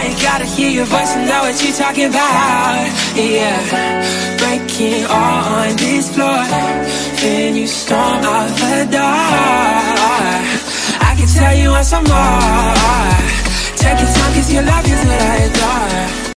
ain't gotta hear your voice and know what you talking about. Yeah, breaking all on this floor, then you storm out the door. I can tell you want some more,